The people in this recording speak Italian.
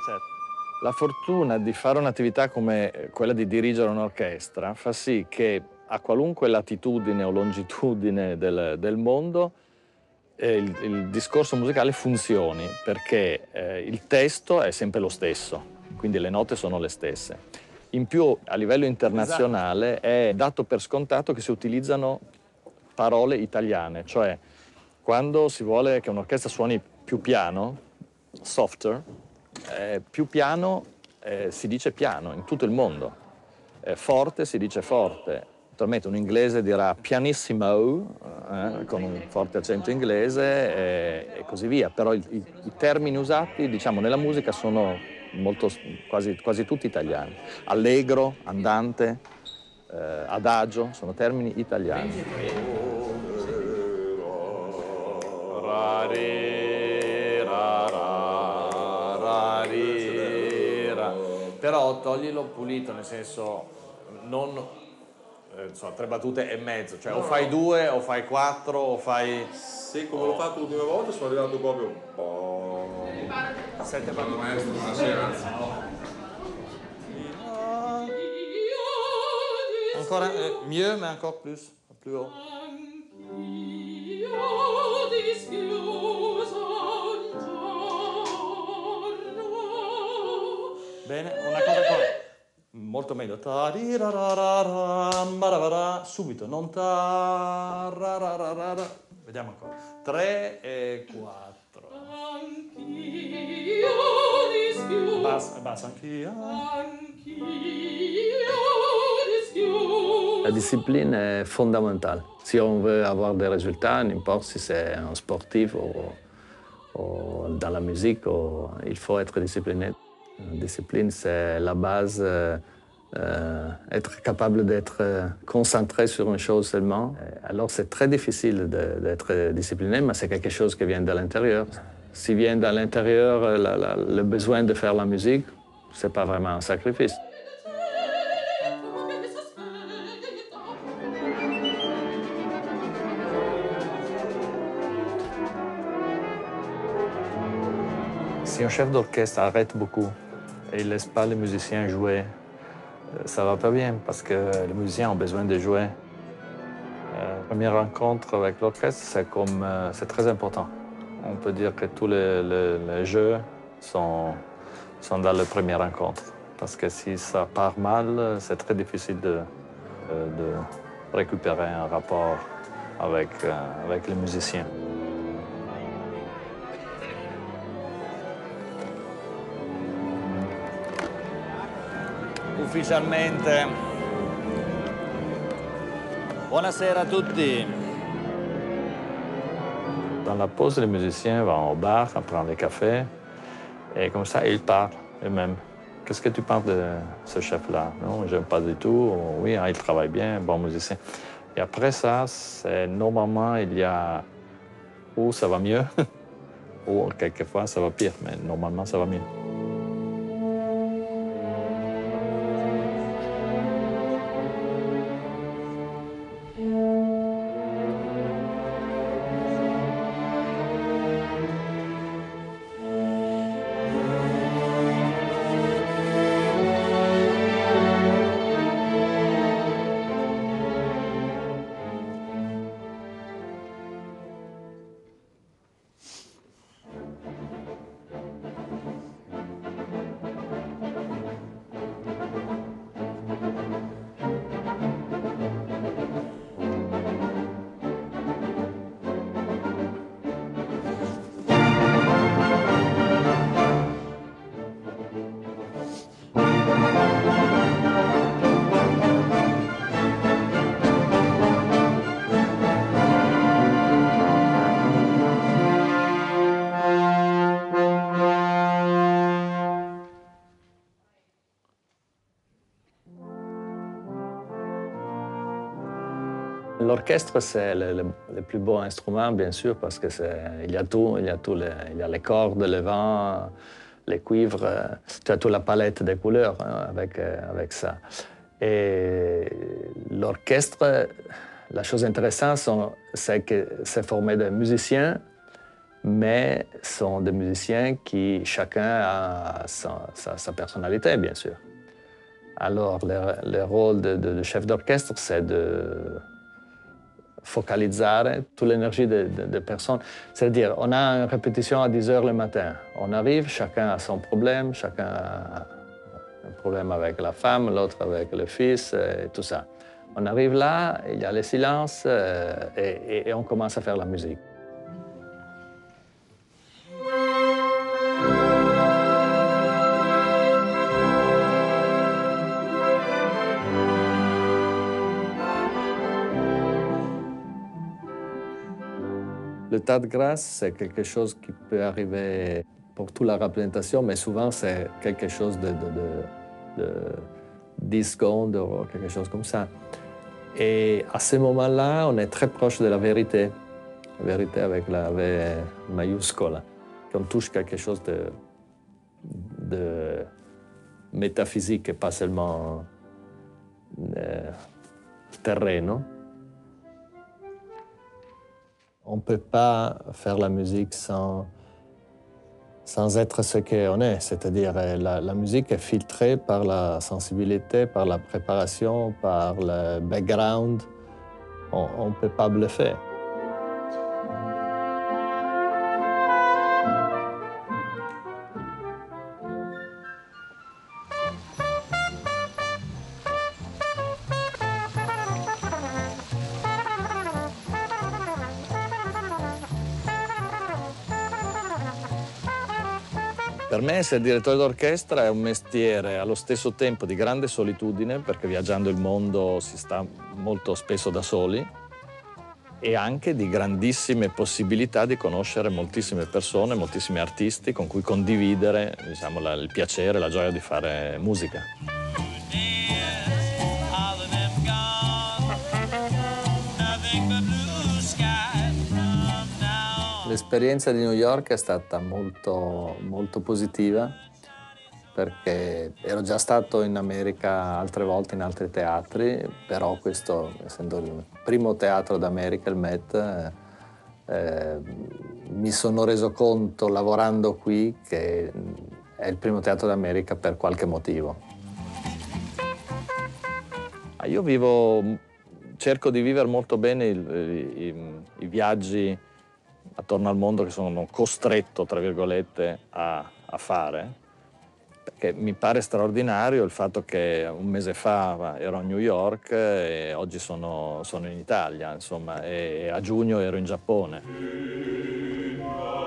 La fortuna di fare un'attività come quella di dirigere un'orchestra fa sì che a qualunque latitudine o longitudine del mondo il discorso musicale funzioni, perché il testo è sempre lo stesso, quindi le note sono le stesse. In più, a livello internazionale, è dato per scontato che si utilizzano parole italiane, cioè quando si vuole che un'orchestra suoni più piano, softer, più piano si dice piano in tutto il mondo. Forte si dice forte. Naturalmente un inglese dirà pianissimo, con un forte accento inglese e così via. Però i termini usati, diciamo, nella musica sono quasi tutti italiani. Allegro, andante, adagio, sono termini italiani. Però toglilo pulito, nel senso, non insomma, 3 battute e mezzo, cioè o fai 2 o fai 4 o fai... Sì, come l'ho fatto l'ultima volta sono arrivato proprio... 7 battute. Maestro, buonasera. Ancora, mieux, mais encore plus haut. Bene, una cosa qua. Molto meglio. Subito, non ta. Vediamo ancora. 3 e 4. Basta, anch'io. La discipline est fondamentale. Si on veut avoir des résultats, n'importe si c'est un sportif ou dans la musique, il faut être discipliné. La discipline, c'est la base, être capable d'être concentré sur une chose seulement. Alors c'est très difficile d'être discipliné, mais c'est quelque chose qui vient de l'intérieur. Si vient de l'intérieur le besoin de faire la musique, c'est pas vraiment un sacrifice. Si un chef d'orchestre arrête beaucoup et il ne laisse pas les musiciens jouer, ça va pas bien parce que les musiciens ont besoin de jouer. La première rencontre avec l'orchestre, c'est très important. On peut dire que tous les jeux sont dans la première rencontre. Parce que si ça part mal, c'est très difficile de récupérer un rapport avec les musiciens. Ufficialmente. Buonasera a tutti. Dans la pause, les musiciens vont au bar, prendre des cafés, et comme ça, ils parlent eux-mêmes. Qu'est-ce que tu penses de ce chef-là? Non, j'aime pas du tout. Oui, hein, il travaille bien, bon musicien. Et après ça, normalement, il y a ou ça va mieux, ou quelquefois ça va pire, mais normalement, ça va mieux. L'orchestre, c'est le plus beau instrument, bien sûr, parce que il y a tout, il y a les cordes, le vent, les cuivres, tu as toute la palette des couleurs hein, avec ça. Et l'orchestre, la chose intéressante, c'est que c'est formé de musiciens mais sont des musiciens qui, chacun a sa personnalité, bien sûr. Alors, le rôle de chef d'orchestre, c'est de focaliser toute l'énergie des personnes. C'est-à-dire, on a une répétition à 10 heures le matin. On arrive, chacun a son problème, chacun a un problème avec la femme, l'autre avec le fils, et tout ça. On arrive là, il y a le silence et on commence à faire la musique. L'état de grâce, c'est quelque chose qui peut arriver pour toute la représentation, mais souvent c'est quelque chose de 10 secondes ou quelque chose comme ça. Et à ce moment-là, on est très proche de la vérité avec la V majuscule, qu'on touche quelque chose de métaphysique et pas seulement terreno. On ne peut pas faire la musique sans être ce qu'on est, c'est-à-dire la musique est filtrée par la sensibilité, par la préparation, par le background. On ne peut pas bluffer. Per me essere direttore d'orchestra è un mestiere allo stesso tempo di grande solitudine, perché viaggiando il mondo si sta molto spesso da soli, e anche di grandissime possibilità di conoscere moltissime persone, moltissimi artisti con cui condividere, diciamo, il piacere, la gioia di fare musica. L'esperienza di New York è stata molto, molto positiva perché ero già stato in America altre volte in altri teatri, però questo, essendo il primo teatro d'America, il Met, mi sono reso conto lavorando qui che è il primo teatro d'America per qualche motivo. Cerco di vivere molto bene i viaggi attorno al mondo che sono costretto, tra virgolette, a fare, perché mi pare straordinario il fatto che un mese fa ero a New York e oggi sono in Italia, insomma, e a giugno ero in Giappone.